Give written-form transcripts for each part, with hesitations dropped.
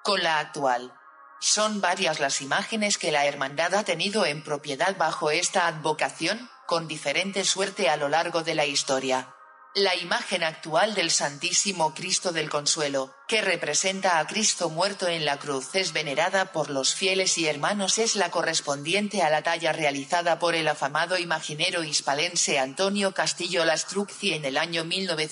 con la actual. Son varias las imágenes que la hermandad ha tenido en propiedad bajo esta advocación, con diferente suerte a lo largo de la historia. La imagen actual del Santísimo Cristo del Consuelo, que representa a Cristo muerto en la cruz, es venerada por los fieles y hermanos. Es la correspondiente a la talla realizada por el afamado imaginero hispalense Antonio Castillo Lastrucci en el año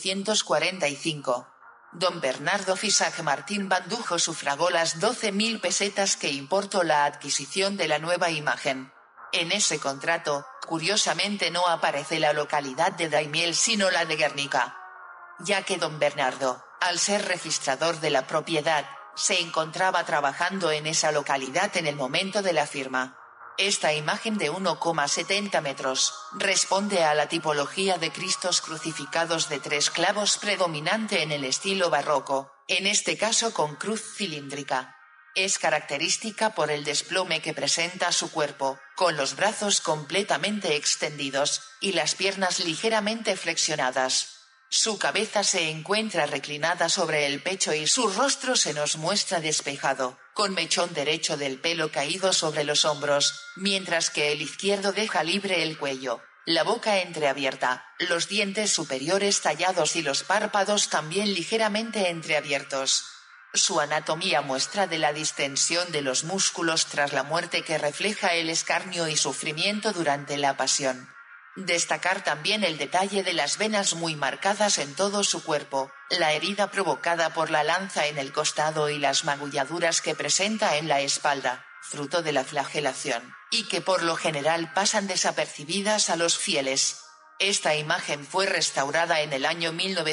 1945. Don Bernardo Fisac Martín Bandujo sufragó las 12.000 pesetas que importó la adquisición de la nueva imagen. En ese contrato, curiosamente no aparece la localidad de Daimiel sino la de Guernica. Ya que don Bernardo, al ser registrador de la propiedad, se encontraba trabajando en esa localidad en el momento de la firma. Esta imagen de 1,70 metros, responde a la tipología de Cristos crucificados de 3 clavos predominante en el estilo barroco, en este caso con cruz cilíndrica. Es característica por el desplome que presenta su cuerpo, con los brazos completamente extendidos, y las piernas ligeramente flexionadas. Su cabeza se encuentra reclinada sobre el pecho y su rostro se nos muestra despejado, con mechón derecho del pelo caído sobre los hombros, mientras que el izquierdo deja libre el cuello, la boca entreabierta, los dientes superiores tallados y los párpados también ligeramente entreabiertos. Su anatomía muestra de la distensión de los músculos tras la muerte que refleja el escarnio y sufrimiento durante la pasión. Destacar también el detalle de las venas muy marcadas en todo su cuerpo, la herida provocada por la lanza en el costado y las magulladuras que presenta en la espalda, fruto de la flagelación, y que por lo general pasan desapercibidas a los fieles. Esta imagen fue restaurada en el año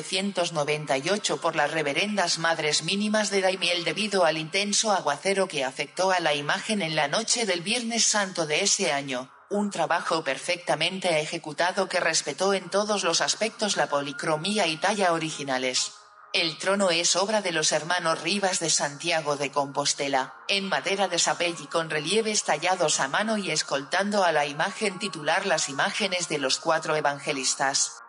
1998 por las Reverendas Madres Mínimas de Daimiel debido al intenso aguacero que afectó a la imagen en la noche del Viernes Santo de ese año, un trabajo perfectamente ejecutado que respetó en todos los aspectos la policromía y talla originales. El trono es obra de los hermanos Rivas de Santiago de Compostela, en madera de sapell y con relieves tallados a mano y escoltando a la imagen titular las imágenes de los 4 evangelistas.